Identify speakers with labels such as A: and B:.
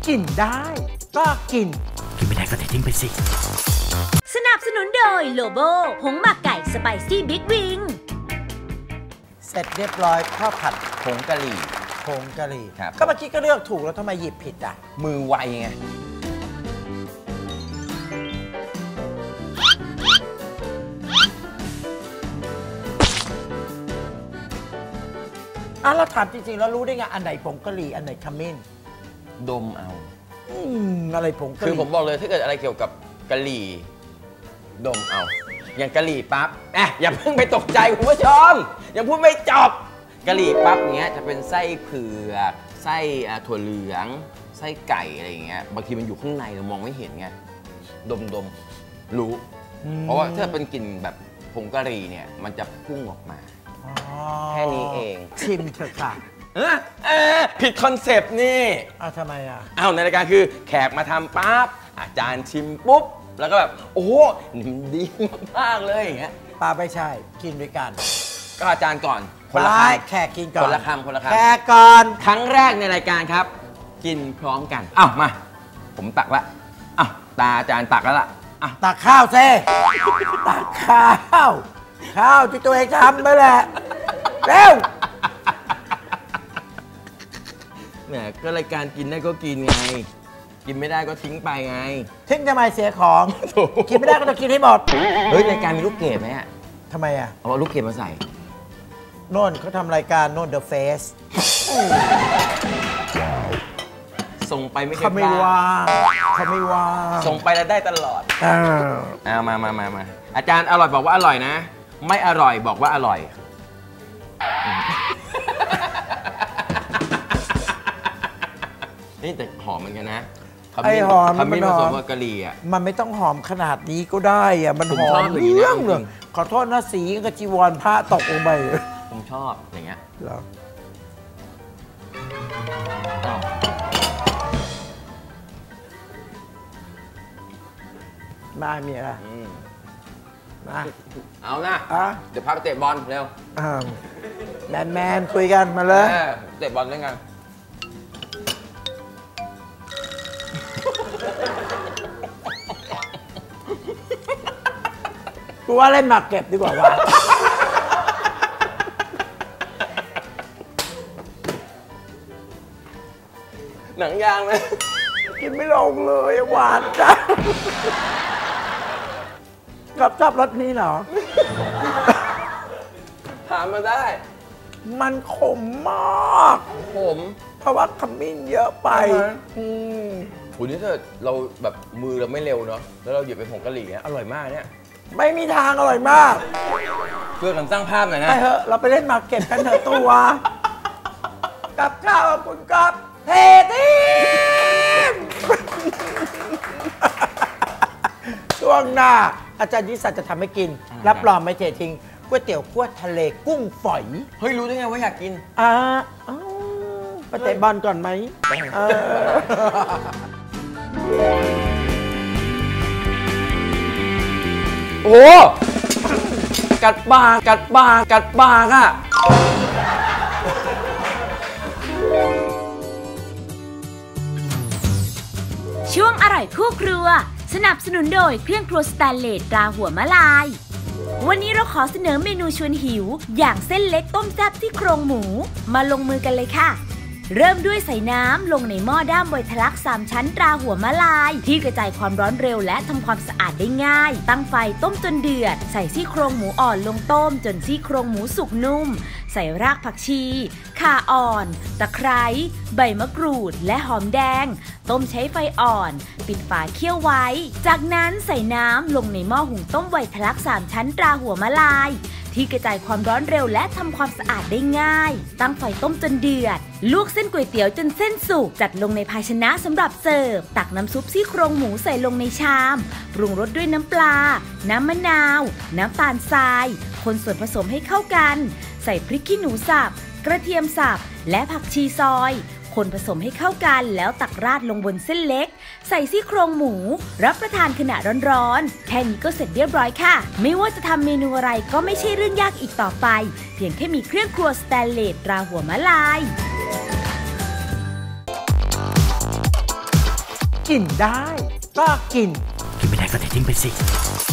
A: กินได้ก็กินไม่ได้ก็ทิ้งไปสิ
B: สนับสนุนโดยโลโบผงหมักไก่สไปซี่บิ๊กวิง
A: เสร็จเรียบร้อยข้าวผัด
C: ผงกะหรี่
A: ครับก็เมื่อกี้ก็เลือกถูกแล้วทำไมหยิบผิดอ่ะ
C: มือไวไง
A: เราถามจริงๆแล้วรู้ได้ไงอันไหนผงกะหรี่อันไหนขมิ้น
C: ดมเอา
A: อะไรผงกะหรี่
C: คือผมบอกเลยถ้าเกิดอะไรเกี่ยวกับกะหรี่ดมเอาอย่างกะหรี่ปั๊บอย่าเพิ่งไปตกใจคุณผู้ชมยังพูดไม่จบกะหรี่ปั๊บเนี้ยจะเป็นไส้เผือกไส้ถั่วเหลืองไส้ไก่อะไรอย่างเงี้ยบางทีมันอยู่ข้างในเรามองไม่เห็นไงดมรู้เพราะว่าถ้าเป็นกลิ่นแบบผงกะหรี่เนี่ยมันจะพุ่งออกมาแค่นี้เอง
A: ชิมเถอะค่ะ
C: ผิดคอนเซปต์นี่
A: ทำไม
C: ในรายการคือแขกมาทำปั๊บอาจารย์ชิมปุ๊บแล้วก็แบบโอ้โหดีมากเลยอย่างเงี้ย
A: ป้าไม่ใช่กินด้วยกัน
C: ก็อาจารย์ก่อน
A: คนละคำแขกกินก่อน
C: คนละคำ
A: แขกก่อน
C: ครั้งแรกในรายการครับกินพร้อมกันมาผมตักละตาอาจารย์ตักแล้วล่ะ
A: ตักข้าวเซ่ตักข้าวที่ตัวเองทำไปแหละเร็ว
C: แหมก็รายการกินได้ก็กินไงกินไม่ได้ก็ทิ้งไปไง
A: ทิ้งทำไมเสียของกินไม่ได้ก็ต้องกินให้หมด
C: เฮ้ยรายการมีลูกเกดไหม
A: ทำไม
C: เอาลูกเกดมาใส่
A: โน่นเขาทำรายการโน่น The Face
C: ส่งไปไม่
A: เขาไม่ว่า
C: ส่งไปแล้วได้ตลอดมาอาจารย์อร่อยบอกว่าอร่อยนะไม่อร่อยบอกว่าอร่อยนี่แต่หอมเหมือนกันนะ
A: ไอ้หอม
C: มันผสมกับกะหรี่
A: มันไม่ต้องหอมขนาดนี้ก็ได้มันหอมเรื่องเลยขอโทษนะสีกับจีวรพระตกลงไป
C: ผมชอบอย่างเงี้ย
A: มาเมียมา
C: เอานะเดี๋ยวพาไปเตะบอลเร็ว
A: แมนคุยกันมาเลย
C: เตะบอลเล่นกัน
A: กูว่าเล่นหมากเก็บดีกว่าวะ
C: หนังยางไหม
A: กินไม่ลงเลยหวานจังกับชอบรสนี้เหรอ
C: ถามมาได้
A: มันขมมากเพราะว่าขมิ้นเยอะไป
C: คุณนี่ถ้าเราแบบมือเราไม่เร็วเนาะแล้วเราหยิบเป็นผงกะหรี่เนี่ยอร่อยมากเนี่ย
A: ไม่มีทางอร่อยมาก
C: ช่วยกันสร้างภาพหน่อยนะ
A: ไปเถอะเราไปเล่นหมากเก็บกันเถอะตัวกับข้าวคุณกับเททีมช่วงหน้าอาจารย์ยิศักดิ์จะทำให้กินรับรองไม่เททิ้งก๋วยเตี๋ยวคั่วทะเลกุ้งฝอย
C: เฮ้ยรู้ได้ไงว่าอยากกิน
A: ไปเตะบอลก่อนไหม
C: โอ้กัดปากอ่ะ
B: ช่วงอร่อยคู่ครัวสนับสนุนโดยเครื่องครัวสแตนเลสตราหัวมะลายวันนี้เราขอเสนอเมนูชวนหิวอย่างเส้นเล็กต้มแซ่บที่โครงหมูมาลงมือกันเลยค่ะเริ่มด้วยใส่น้ำลงในหม้อด้ามไวทลัก3ชั้นตราหัวมะลายที่กระจายความร้อนเร็วและทำความสะอาดได้ง่ายตั้งไฟต้มจนเดือดใส่ซี่โครงหมูอ่อนลงต้มจนซี่โครงหมูสุกนุ่มใส่รากผักชีข่าอ่อนตะไคร้ใบมะกรูดและหอมแดงต้มใช้ไฟอ่อนปิดฝาเคี่ยวไว้จากนั้นใส่น้ำลงในหม้อหุงต้มไวทลัก3ชั้นตราหัวมะลายที่กระจายความร้อนเร็วและทำความสะอาดได้ง่ายตั้งไฟต้มจนเดือดลวกเส้นก๋วยเตี๋ยวจนเส้นสุกจัดลงในภาชนะสำหรับเสิร์ฟตักน้ำซุปซี่โครงหมูใส่ลงในชามปรุงรสด้วยน้ำปลาน้ำมะนาวน้ำตาลทรายคนส่วนผสมให้เข้ากันใส่พริกขี้หนูสับกระเทียมสับและผักชีซอยคนผสมให้เข้ากันแล้วตักราดลงบนเส้นเล็กใส่ซี่โครงหมูรับประทานขณะร้อนๆแค่นี้ก็เสร็จเรียบร้อยค่ะไม่ว่าจะทำเมนูอะไรก็ไม่ใช่เรื่องยากอีกต่อไปเพียงแค่มีเครื่องครัวสแตนเลสตราหัวมะลาย
A: กินได้ก็กิน
D: กินไม่ได้ก็เททิ้งไปสิ